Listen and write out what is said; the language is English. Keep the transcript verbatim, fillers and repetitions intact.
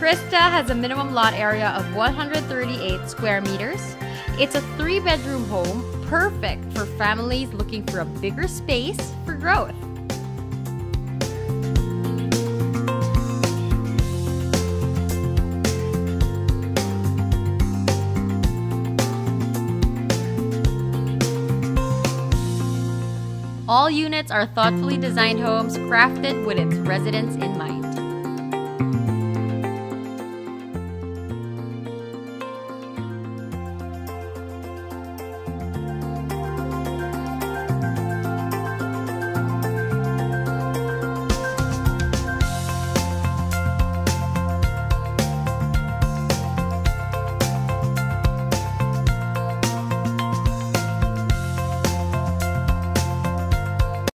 Trista has a minimum lot area of one hundred thirty-eight square meters. It's a three-bedroom home, perfect for families looking for a bigger space for growth. All units are thoughtfully designed homes crafted with its residents in mind.